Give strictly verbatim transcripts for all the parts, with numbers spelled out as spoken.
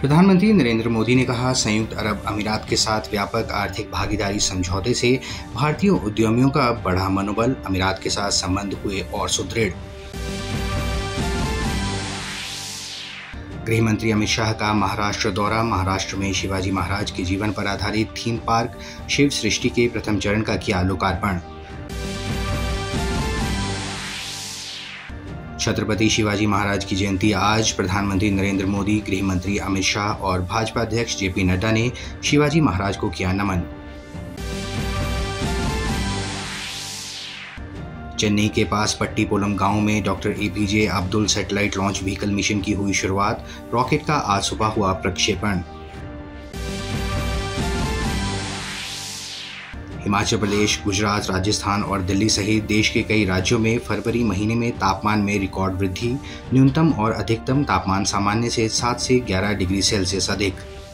प्रधानमंत्री नरेंद्र मोदी ने कहा, संयुक्त अरब अमीरात के साथ व्यापक आर्थिक भागीदारी समझौते से भारतीय उद्यमियों का बढ़ा मनोबल, अमीरात के साथ संबंध हुए और सुदृढ़। गृह मंत्री अमित शाह का महाराष्ट्र दौरा, महाराष्ट्र में शिवाजी महाराज के जीवन पर आधारित थीम पार्क शिव सृष्टि के प्रथम चरण का किया लोकार्पण। छत्रपति शिवाजी महाराज की जयंती आज, प्रधानमंत्री नरेंद्र मोदी, गृह मंत्री अमित शाह और भाजपा अध्यक्ष जेपी नड्डा ने शिवाजी महाराज को किया नमन। चेन्नई के पास पट्टीपोलम गांव में doctor APJ Abdul satellite launch vehicle mission की हुई शुरुआत, रॉकेट का आज सुबह हुआ प्रक्षेपण। हिमाचल प्रदेश, गुजरात, राजस्थान और दिल्ली सहित देश के कई राज्यों में फरवरी महीने में तापमान में रिकॉर्ड वृद्धि, न्यूनतम और अधिकतम तापमान सामान्य से सात से ग्यारह डिग्री सेल्सियस अधिक।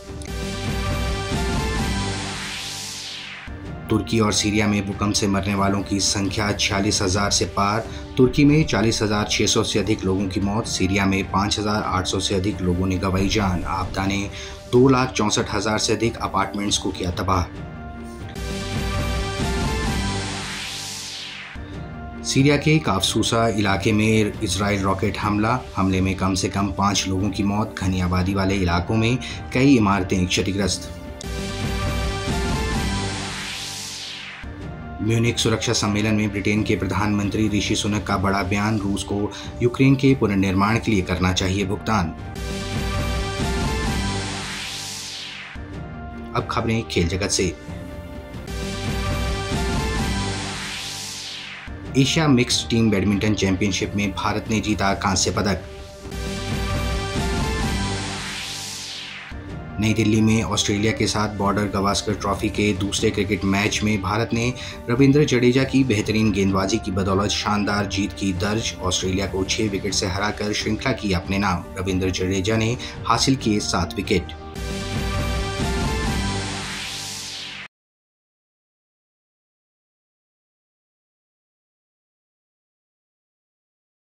तुर्की और सीरिया में भूकंप से मरने वालों की संख्या छियालीस हजार से पार, तुर्की में चालीस हजार छह सौ से अधिक लोगों की मौत, सीरिया में पाँच हजार आठ सौ से अधिक लोगों ने गंवाई जान। आपदा ने दो लाख चौंसठ हजार से अधिक अपार्टमेंट्स को किया तबाह। सीरिया के काफसूसा इलाके में इजराइल रॉकेट हमला, हमले में कम से कम पाँच लोगों की मौत, घनी आबादी वाले इलाकों में कई इमारतें क्षतिग्रस्त। म्यूनिख सुरक्षा सम्मेलन में ब्रिटेन के प्रधानमंत्री ऋषि सुनक का बड़ा बयान, रूस को यूक्रेन के पुनर्निर्माण के लिए करना चाहिए भुगतान। अब खबरें खेल जगत से। Asia mixed team badminton championship में भारत ने जीता कांस्य पदक। नई दिल्ली में ऑस्ट्रेलिया के साथ बॉर्डर गावस्कर ट्रॉफी के दूसरे क्रिकेट मैच में भारत ने रविंद्र जडेजा की बेहतरीन गेंदबाजी की बदौलत शानदार जीत की दर्ज, ऑस्ट्रेलिया को छह विकेट से हराकर श्रृंखला की अपने नाम। रविंद्र जडेजा ने हासिल किए सात विकेट।